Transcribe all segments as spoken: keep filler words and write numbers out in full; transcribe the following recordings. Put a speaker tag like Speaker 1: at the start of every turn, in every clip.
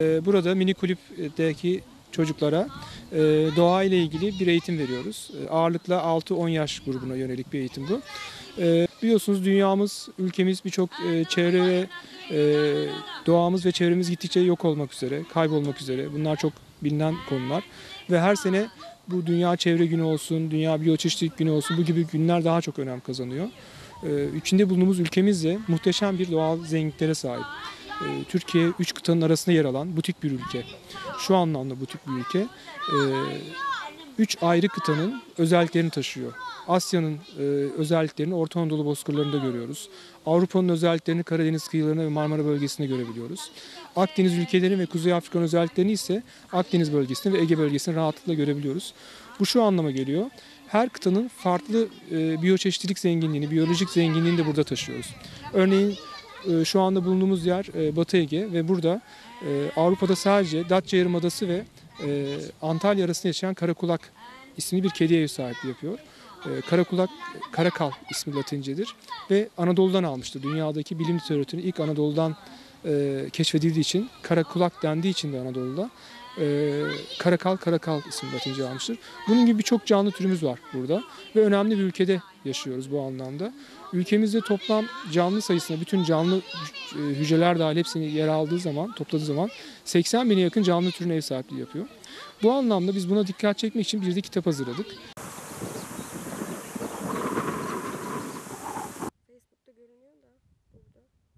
Speaker 1: Burada mini kulüpteki çocuklara doğa ile ilgili bir eğitim veriyoruz. Ağırlıkla altı on yaş grubuna yönelik bir eğitim bu. Biliyorsunuz dünyamız, ülkemiz birçok çevre ve doğamız ve çevremiz gittikçe yok olmak üzere, kaybolmak üzere. Bunlar çok bilinen konular. Ve her sene bu Dünya Çevre Günü olsun, Dünya Biyoçeşitlilik Günü olsun, bu gibi günler daha çok önem kazanıyor. İçinde bulunduğumuz ülkemiz de muhteşem bir doğal zenginliklere sahip. Türkiye üç kıtanın arasında yer alan butik bir ülke. Şu anlamda butik bir ülke. Üç ayrı kıtanın özelliklerini taşıyor. Asya'nın özelliklerini Orta Anadolu bozkırlarında görüyoruz. Avrupa'nın özelliklerini Karadeniz kıyılarına ve Marmara bölgesinde görebiliyoruz. Akdeniz ülkeleri ve Kuzey Afrika'nın özelliklerini ise Akdeniz bölgesinde ve Ege bölgesinde rahatlıkla görebiliyoruz. Bu şu anlama geliyor. Her kıtanın farklı biyoçeşitlilik zenginliğini, biyolojik zenginliğini de burada taşıyoruz. Örneğin şu anda bulunduğumuz yer Batı Ege ve burada Avrupa'da sadece Datça Yarımadası ve Antalya arasında yaşayan karakulak isimli bir kediye ev sahipliği yapıyor. Karakulak, karakal ismi Latincedir ve Anadolu'dan almıştır. Dünyadaki bilim literatürünün ilk Anadolu'dan keşfedildiği için, karakulak dendiği için de Anadolu'da karakal, karakal ismi Latince almıştır. Bunun gibi birçok canlı türümüz var burada ve önemli bir ülkede yaşıyoruz bu anlamda. Ülkemizde toplam canlı sayısına bütün canlı hücreler dahil hepsini yer aldığı zaman, topladığı zaman seksen bine yakın canlı türüne ev sahipliği yapıyor. Bu anlamda biz buna dikkat çekmek için bir de kitap hazırladık.
Speaker 2: Facebook'ta görünüyor da burada.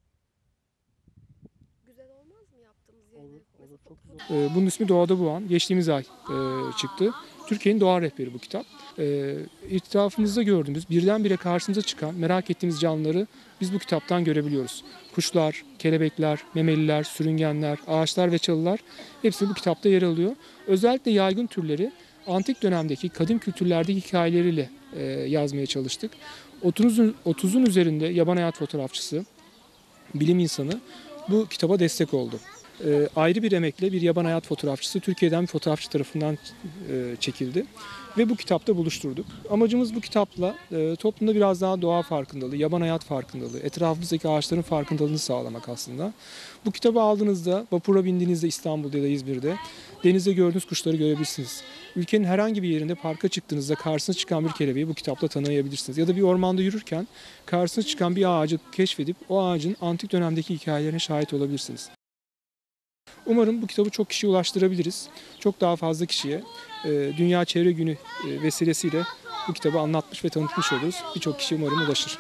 Speaker 2: Güzel olmaz mı yaptığımız yerine?
Speaker 1: Olur, olur, çok güzel. Bunun ismi Doğada Bu An. Geçtiğimiz ay çıktı. Türkiye'nin doğa rehberi bu kitap. E, İtirafımızda gördüğümüz, birdenbire karşımıza çıkan, merak ettiğimiz canlıları biz bu kitaptan görebiliyoruz. Kuşlar, kelebekler, memeliler, sürüngenler, ağaçlar ve çalılar hepsi bu kitapta yer alıyor. Özellikle yaygın türleri antik dönemdeki kadim kültürlerdeki hikayeleriyle e, yazmaya çalıştık. otuzun üzerinde yaban hayat fotoğrafçısı, bilim insanı bu kitaba destek oldu. E, ayrı bir emekle bir yaban hayat fotoğrafçısı Türkiye'den bir fotoğrafçı tarafından e, çekildi ve bu kitapta buluşturduk. Amacımız bu kitapla e, toplumda biraz daha doğa farkındalığı, yaban hayat farkındalığı, etrafımızdaki ağaçların farkındalığını sağlamak aslında. Bu kitabı aldığınızda, vapura bindiğinizde İstanbul'da ya da İzmir'de denizde gördüğünüz kuşları görebilirsiniz. Ülkenin herhangi bir yerinde parka çıktığınızda karşısına çıkan bir kelebeği bu kitapla tanıyabilirsiniz. Ya da bir ormanda yürürken karşısına çıkan bir ağacı keşfedip o ağacın antik dönemdeki hikayelerine şahit olabilirsiniz. Umarım bu kitabı çok kişiye ulaştırabiliriz. Çok daha fazla kişiye Dünya Çevre Günü vesilesiyle bu kitabı anlatmış ve tanıtmış oluruz. Birçok kişi umarım ulaşır.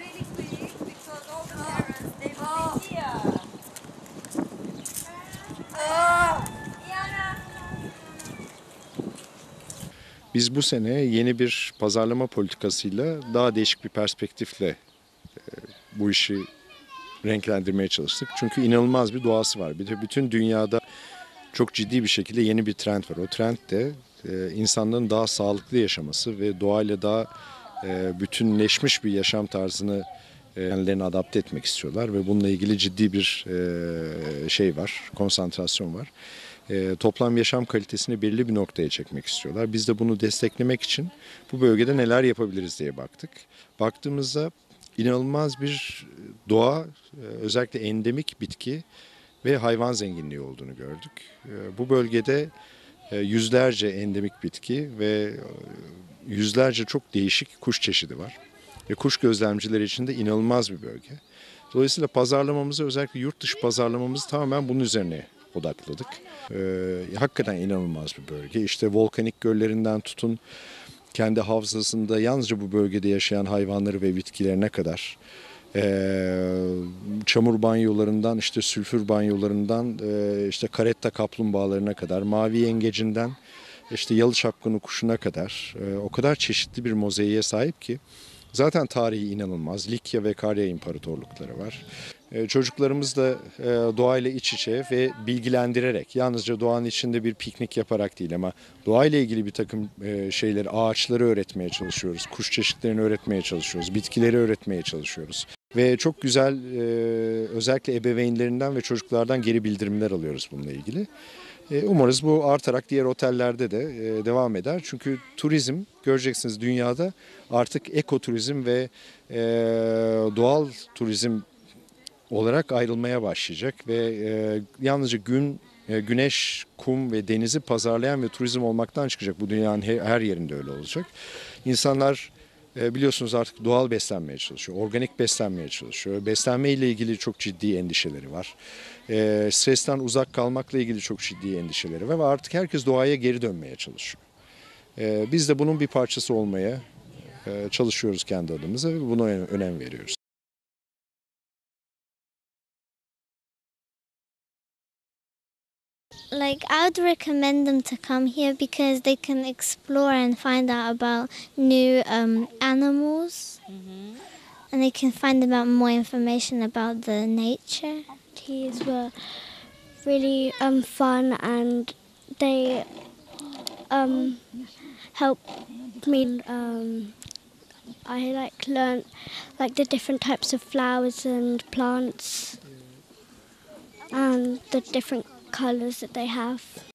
Speaker 3: Biz bu sene yeni bir pazarlama politikasıyla daha değişik bir perspektifle bu işi renklendirmeye çalıştık. Çünkü inanılmaz bir doğası var. Bir de bütün dünyada çok ciddi bir şekilde yeni bir trend var. O trend de insanların daha sağlıklı yaşaması ve doğayla daha bütünleşmiş bir yaşam tarzını kendilerini adapte etmek istiyorlar ve bununla ilgili ciddi bir şey var, konsantrasyon var. E, toplam yaşam kalitesini belirli bir noktaya çekmek istiyorlar. Biz de bunu desteklemek için bu bölgede neler yapabiliriz diye baktık. Baktığımızda inanılmaz bir doğa, özellikle endemik bitki ve hayvan zenginliği olduğunu gördük. E, bu bölgede e, yüzlerce endemik bitki ve yüzlerce çok değişik kuş çeşidi var. Ve kuş gözlemcileri için de inanılmaz bir bölge. Dolayısıyla pazarlamamızı, özellikle yurt dışı pazarlamamızı tamamen bunun üzerine odakladık. Ee, hakikaten inanılmaz bir bölge. İşte volkanik göllerinden tutun, kendi havzasında yalnızca bu bölgede yaşayan hayvanları ve bitkilerine kadar, ee, çamur banyolarından, işte sülfür banyolarından, e, işte karetta kaplumbağalarına kadar, mavi yengecinden, işte yalı çapkını kuşuna kadar e, o kadar çeşitli bir mozaiğe sahip ki. Zaten tarihi inanılmaz. Likya ve Karya imparatorlukları var. Ee, çocuklarımız da e, doğayla iç içe ve bilgilendirerek, yalnızca doğanın içinde bir piknik yaparak değil ama doğayla ilgili bir takım e, şeyleri, ağaçları öğretmeye çalışıyoruz. Kuş çeşitlerini öğretmeye çalışıyoruz. Bitkileri öğretmeye çalışıyoruz. Ve çok güzel e, özellikle ebeveynlerinden ve çocuklardan geri bildirimler alıyoruz bununla ilgili. Umarız bu artarak diğer otellerde de devam eder. Çünkü turizm, göreceksiniz, dünyada artık ekoturizm ve doğal turizm olarak ayrılmaya başlayacak ve yalnızca gün e, güneş, kum ve denizi pazarlayan ve turizm olmaktan çıkacak. Bu dünyanın he- her yerinde öyle olacak. İnsanlar e, biliyorsunuz artık doğal beslenmeye çalışıyor, organik beslenmeye çalışıyor. Beslenme ile ilgili çok ciddi endişeleri var. E, stresten uzak kalmakla ilgili çok ciddi endişeleri var ve artık herkes doğaya geri dönmeye çalışıyor. E, biz de bunun bir parçası olmaya e, çalışıyoruz kendi adımıza ve buna önem önem veriyoruz.
Speaker 4: Like, I would recommend them to come here because they can explore and find out about new um, animals, and they can find about more information about the nature.
Speaker 5: Activities were really um, fun, and they um, helped me. Um, I like learned like the different types of flowers and plants, and the different colours that they have.